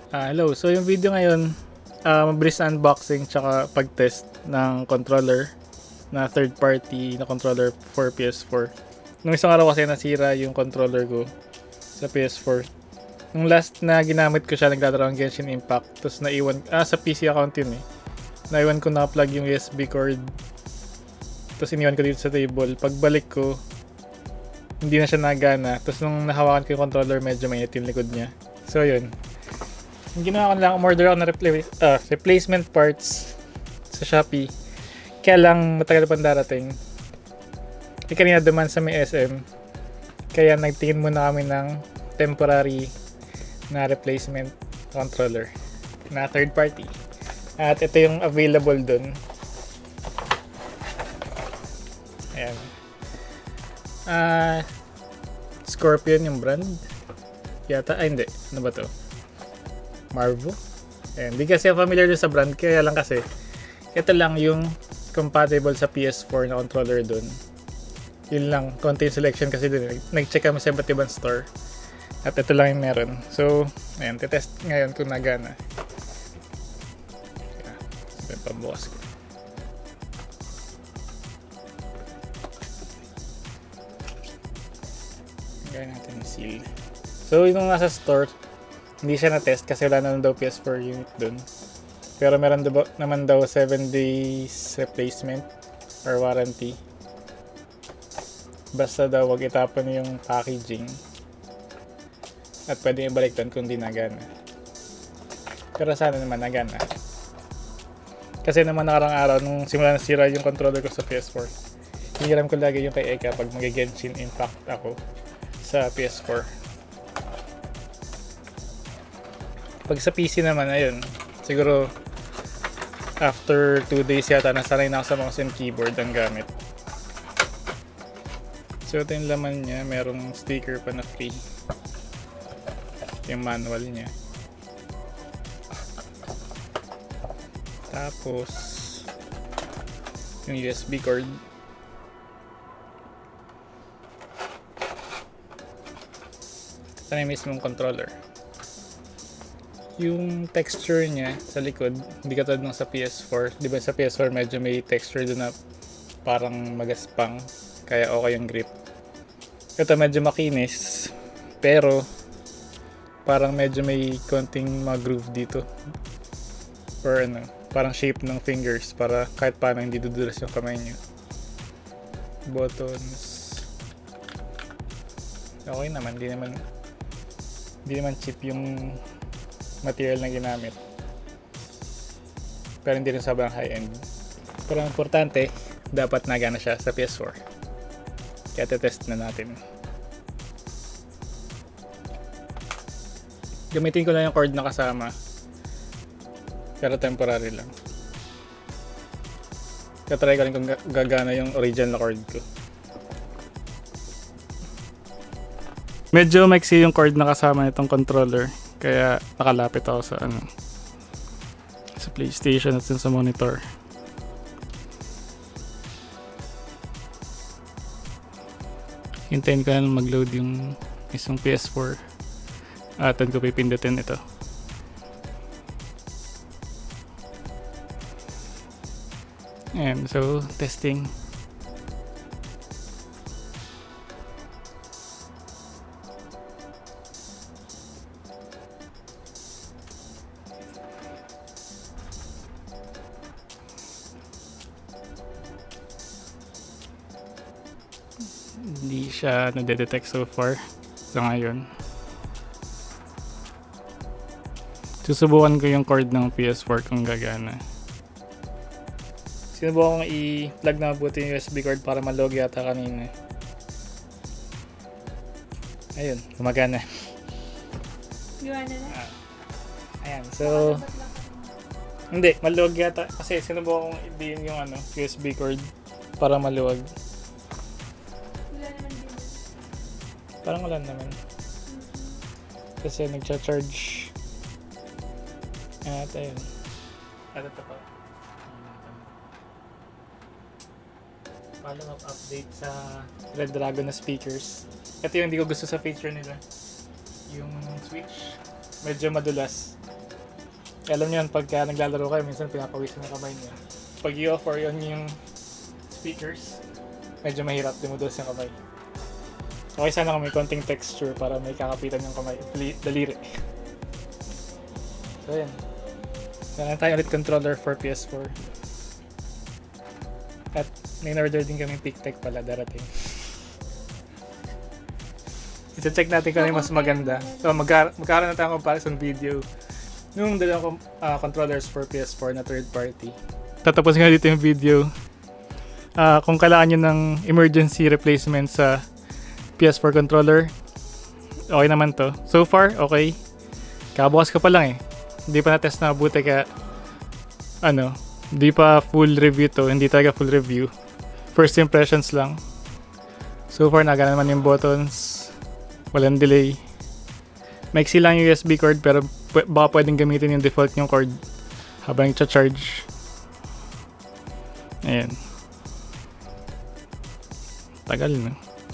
Hello, so yung video ngayon, mabilis na unboxing tsaka pag-test ng controller na third party na controller for PS4. Nung isang araw kasi nasira yung controller ko sa PS4. Nung last na ginamit ko siya, naglalaro ng Genshin Impact. Tapos naiwan, sa PC account yun eh. Naiwan ko na-plug yung USB cord. Tapos iniwan ko dito sa table. Pagbalik ko, hindi na siya nagana. Tapos nung nahawakan ko yung controller, medyo mainit yung likod niya. So yun. Yung ginawa ko lang, umorder ako na replacement parts sa Shopee. Kaya lang matagal pang darating. Hindi kanina duman sa may SM. Kaya nagtingin muna kami ng temporary na replacement controller na third party. At ito yung available dun. Ayan. Scorpion yung brand. Yata, hindi. Ano ba to? MARVO. Ayan. Di kasi familiar sa brand. Kaya lang kasi ito lang yung compatible sa PS4 na controller dun. Yun lang. Konti selection kasi dun. Nag-check kami sa iba't ibang store. At ito lang yung meron. So, ayan. Titest ngayon kung nagana. Ayan. Pambukas ko. Gaya natin yung seal. So, yung nasa store, hindi siya na-test kasi wala naman daw PS4 unit dun. Pero meron naman daw 7 days replacement or warranty. Basta daw wag itapon yung packaging. At pwede ibalik doon kung di nagana. Pero sana naman nagana. Kasi naman nakarang araw, nung simula na sira yung controller ko sa PS4, hiniram ko lagi yung kay Eka pag mag-Genshin Impact ako sa PS4. Pag sa PC naman, ayun, siguro after 2 days yata nasanay na ako sa mouse and keyboard ang gamit. So ito yung laman niya, merong sticker pa na free. Yung manual niya. Tapos yung USB cord. Ito na yung mismong controller. Yung texture niya sa likod, hindi katulad ng sa PS4. Di ba sa PS4 medyo may texture doon na parang magaspang, kaya okay yung grip. Ito medyo makinis, pero parang medyo may konting mga groove dito. Or ano, parang shape ng fingers para kahit paano hindi dudulas yung kamay nyo. Buttons. Okay naman, hindi naman cheap yung material na ginamit. Pero hindi rin sobrang high-end. Pero ang importante, dapat nagana siya sa PS4. Kaya test na natin. Gamitin ko lang yung cord na kasama. Pero temporary lang. Katry ko rin kung gagana yung original na cord ko. Medyo maiksi yung cord na kasama nitong controller. Kaya nakalapit ako sa sa PlayStation at sa monitor. Hintayin ko lang mag-load yung isang PS4. At ko pipindutin ito. And so, testing. Hindi siya nade-detect so far sa ngayon. Susubukan ko yung cord ng PS4 kung gagana. Sinubukan kong i-plug na mabuti yung USB cord para malog yata kanina. Ayun, gumagana. Gumana na? Ayan, so hindi, maluwag yata kasi sinubukan kong i-din yung USB cord para maluwag. Wala naman din. Parang wala naman. Kasi nagcha-charge. At ayun. At ito pa. Follow-up update sa Red Dragon na speakers. Ito yung hindi ko gusto sa feature nila. Yung switch, medyo madulas. Alam niyo yun, pagka naglalaro kayo, minsan pinapawisan ng kamay niyo. Pag i-off or on yung speakers, medyo mahirap dimudos yung kamay. Okay, sana kung may konting texture para may kakapitan yung kamay, daliri. So yan. Meron tayo ulit controller for PS4. At may in-order din kami pick tech pala darating. I-check natin kung ano yung mas maganda. So magkaroon na tayong comparison video nung dalawang controllers for PS4 na third party. Tatapusin nga dito yung video. Kung kailangan nyo ng emergency replacement sa PS4 controller, okay naman to. So far, okay. Kabukas ka pa lang eh. Hindi pa na-test na mabuti kaya hindi pa full review to. Hindi talaga full review. First impressions lang. So far, nagana naman yung buttons. Walang delay. Maiksi lang yung USB cord pero baka pwedeng gamitin yung default yung cord habang i-charge. Ayan. Tagal na.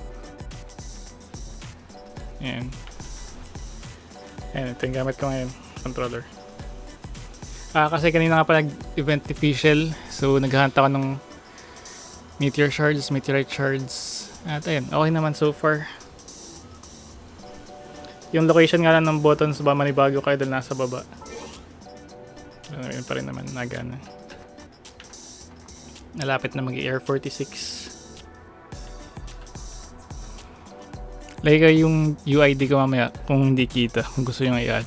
Ayan. Ayan, ito yung gamit ko ngayon. Controller. Kasi kanina nga pa nag-event official. So, naghahanap ako ng meteorite shards. At ayun, okay naman so far. Yung location nga lang ng buttons ba manibago kayo dahil nasa baba. Yun pa rin naman, nagana. Nalapit na mag-Air 46. Like yung UID ko mamaya kung hindi kita, kung gusto nyo i-add.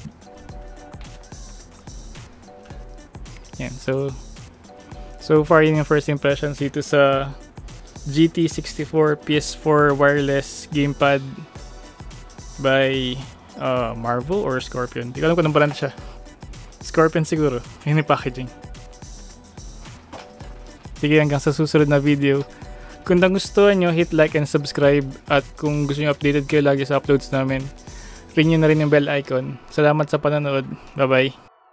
Yan, so far yun yung first impressions dito sa GT-64 PS4 wireless gamepad by MARVO or Scorpion. Di ko alam kung anong brand siya. Scorpion siguro. Yun yung packaging. Sige, hanggang sa susunod na video. Kung nagustuhan nyo, hit like and subscribe. At kung gusto nyo updated kayo lagi sa uploads namin, ring nyo na rin yung bell icon. Salamat sa panonood. Bye-bye.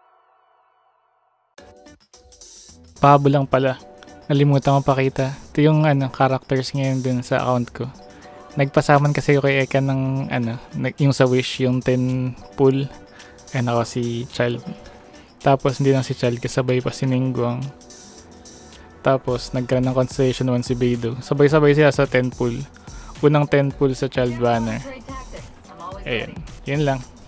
Pabo lang pala. Nalimutan ko pakita. Ito yung characters ngayon dun sa account ko. Nagpasaman kasi ako kay Eka ng yung sa Wish, yung 10 pool. And ako si Child. Tapos hindi lang si Child, kasabay pa si Ningguang. Tapos nagkaroon ng Constellation 1 si Beidou. Sabay-sabay siya sa 10 pool. Unang 10 pool sa Child banner. Ayun, yun lang.